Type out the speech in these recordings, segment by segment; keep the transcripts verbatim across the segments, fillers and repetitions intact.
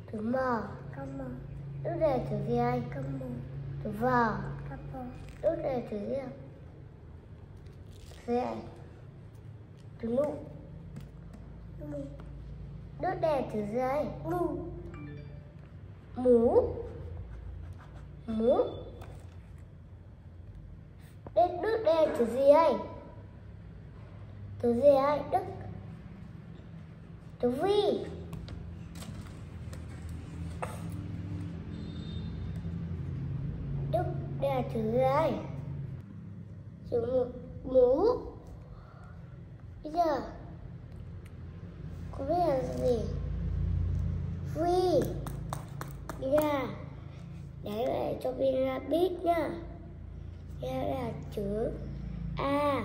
Từ mờ. Camo. Đốt đèn từ gì ai? Camo. Từ vờ. Capo. Đốt đèn từ gì ai? Gì ai? Từ mụ. Mu. Đốt đèn từ gì ai? Mu. Mũ. Mũ. Đốt đốt đèn từ gì ai? Từ gì ai? Đức. Từ vi. Đức đèn từ gì ai? Từ mũ. Mũ. Bây giờ có biết là gì? Vi. Ra đấy lại cho Vina biết nhá. Đây là chữ A.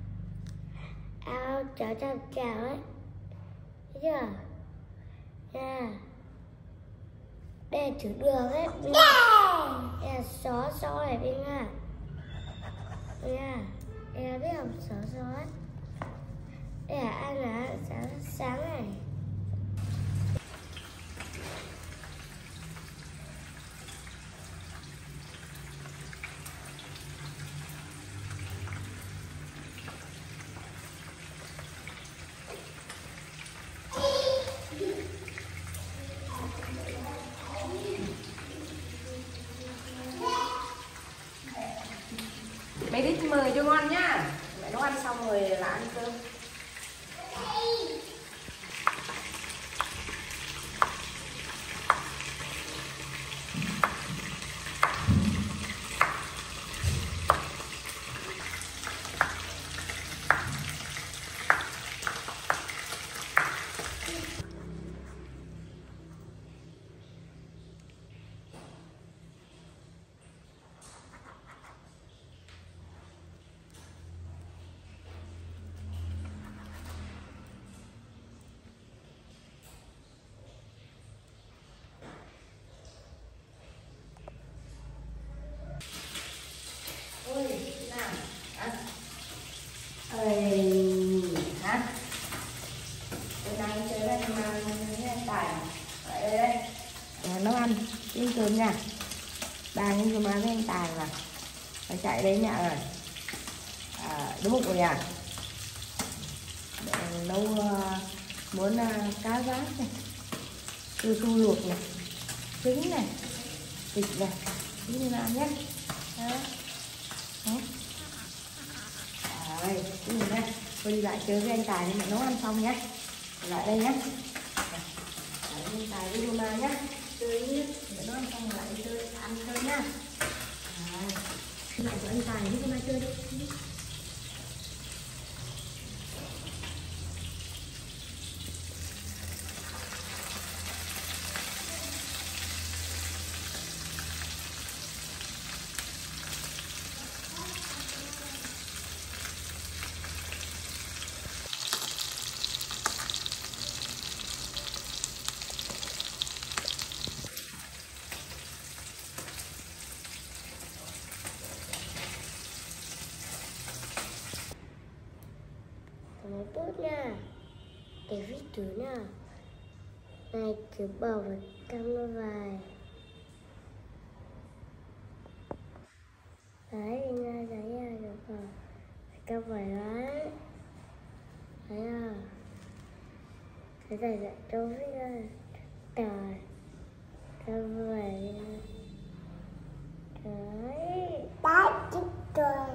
A chào chào chào ấy. Thấy chưa? Nha. Đây là chữ đường ấy. Đây là xó xó này Vina. Nha. Đây là biết không? Xó xó ấy. Đây là ăn là sáng sáng này. Mẹ đi mời cho ngon nhá. Mẹ nấu ăn xong rồi là ăn cơm. Hả? Bữa nay chơi với anh Tài ở đây đây. À, nấu ăn ăn cơm nha. Bà nhưng mà với anh Tài mà phải chạy đến nhà rồi. À, đúng bụng rồi nha. Để nấu uh, muốn uh, cá rán này, su su luộc này, trứng này, thịt này, như nào nhé. Đó. Đó. Rồi, cái gì nha. Tôi đi lại chơi với anh Tài nhưng mà nấu ăn xong nhé. Lại đây nhé. Lại anh Tài với Luna nhé. Chơi nhé. Để nấu ăn xong lại đi chơi ăn chơi nhá. Rồi. Lại cho anh Tài với Luna chơi đi. Một bút nha. Để viết chữ nha. Này chữ bầu và cắm nó vào. Đấy nha, đấy nha, được rồi. Cắm vào đấy. Đấy à. Thế này lại cho viết ra. Trời. Cắm vào nha. Đấy. Đấy, chữ trời.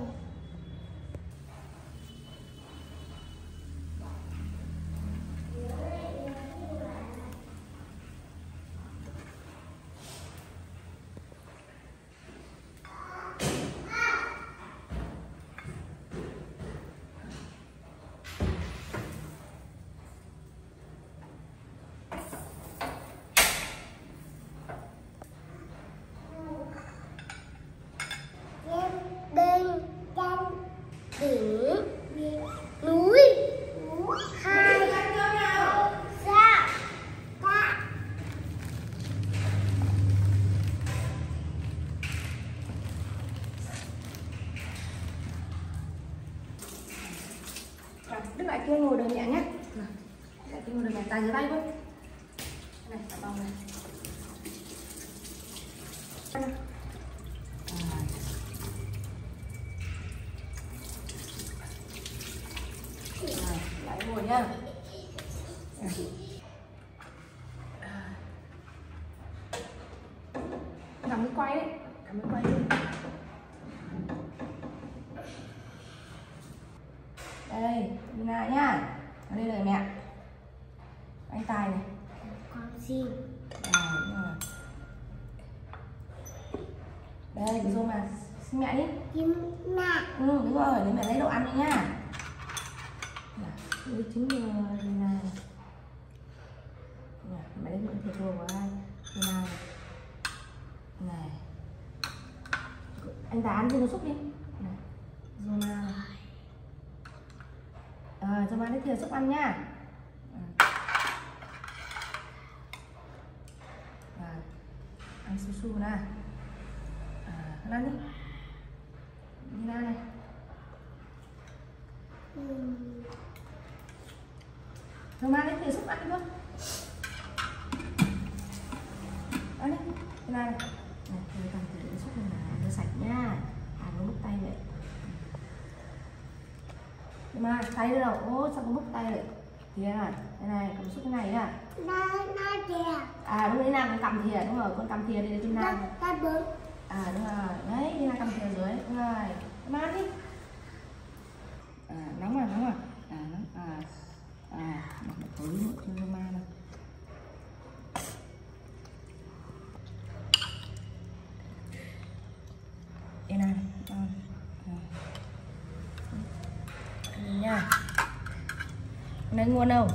Đỉnh núi hai ra Đức lại kia ngồi đường nhẹ nhé. Lại kia ngồi đường nhẹ, tay dưới tay thôi. Này, bông này. quay đấy, cảm ơn quay đi. Đây, Lina nhá. Ở đây là mẹ. Anh Tài này. Con gì? À, đúng rồi. Đây, cái rô mà xin mẹ đi. Chim mẹ. Ừ, đúng rồi, để mẹ lấy đồ ăn đi nhá. Đây chính là Lina này. Mẹ lấy những thịt rô của ai? Lina này. Này. Anh Tài ăn cho nó xúc đi. Này. Zona này. Rồi, cho má lấy thìa xúc ăn nhá. Rồi. Ăn su su nè. À, ăn đi. Lina này. Rồi má lấy thìa xúc ăn luôn. Ăn đi. Lina này. Này, tôi cầm thìa xúc này là rửa sạch nha. À, nó bốc tay vậy. Mà tay đâu? Ô, sao có bốc tay vậy? Thì đây này, đây này, cầm xúc cái này nhá. Nó, nó kìa. À đúng rồi, Lina con cầm thìa, đúng rồi, con cầm thìa đi để Lina. Nó, nó bự. À đúng rồi, đấy, Lina cầm thìa dưới, đúng rồi. Mà ăn đi. À, nóng rồi, nóng rồi. À, nóng, à, à, một tối nữa cho Ma này. Đây này, rồi. Nha. Này ngon đâu?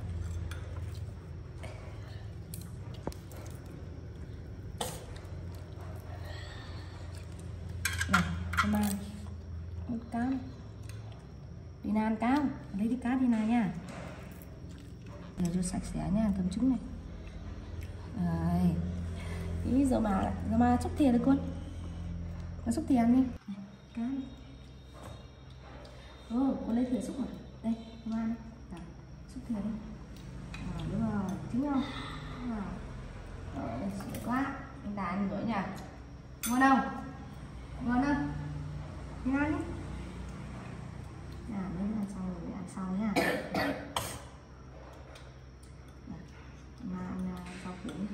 Này, cho ba một cám. Lina ăn cám, lấy đi cá Lina nha. Giờ cho sạch sẽ nha, cầm trứng này. Rồi. Ý giờ mà, giờ mà xúc thìa được con. Con xúc thìa ăn đi. Này, cá này. Ồ, con lấy thìa xúc mà. Đây, con ăn đi. Rồi, xúc thìa đi. Rồi, đúng rồi, trứng không? Đúng rồi. Rồi, đây, sữa quá. Anh Tài ăn rồi nhỉ? Ngon không? Ngon không? Đi ăn đi. À, đấy là sau rồi, ăn sau nhá. Mà ăn rau củ đi.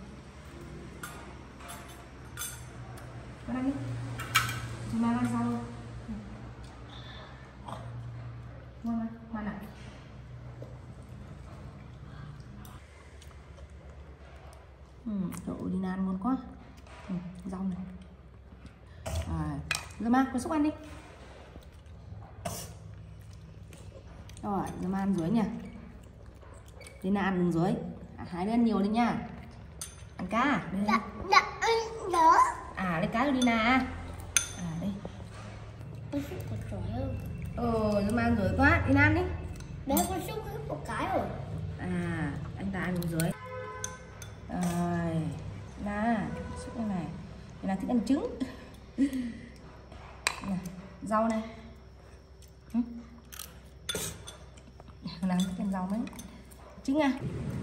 Con ăn đi. Chúng ta ăn sau luôn. Ngon không? Ngon à? Ừ, đậu Lina ăn ngon quá. Ừ, rau này. Rồi, giờ mà, con xúc ăn đi. Rồi, giờ mà ăn dưới nha. Lina ăn đường dưới. À, hái lên nhiều đi nha. Ăn cá. Đây. Dạ, dạ, ăn nữa. À, lấy cá cho Lina. À, đây. Con xúc còn giỏi hơn. Ờ, giờ mà ăn dưới quá. Lina ăn đi. Bé con xúc hết một cái rồi. À, anh ta ăn dưới. Rồi, Lina, xúc cái này. Lina thích ăn trứng. Này, rau này. Ừ. Lina thích ăn rau mấy. Trứng à.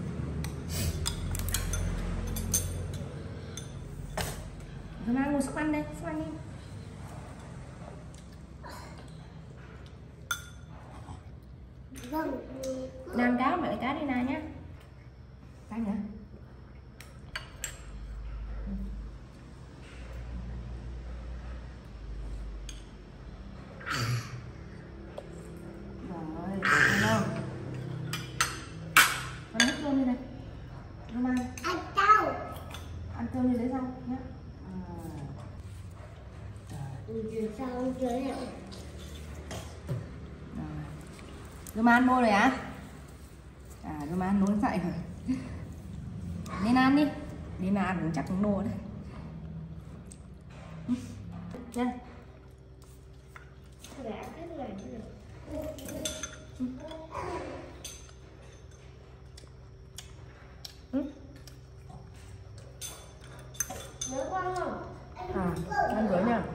Giờ mà ngồi xúc ăn đây, xúc ăn đi. Vâng. Làm cá không phải cá đi nào nhá. Cá nhỉ? Rồi, ăn đâu? Con hết cơm đi này. Nó mang. Ăn tao. Ăn cơm đi lấy rau nhá. Ừ, sao không chơi hả? Rồi mà ăn nô rồi á? À, rồi mà ăn nô dậy rồi. Nên ăn đi. Đi mà ăn cũng chắc cũng nô đấy. Nha. Để ăn cái này chứ được. Ừ. Nhớ con không? À, ăn rồi nha.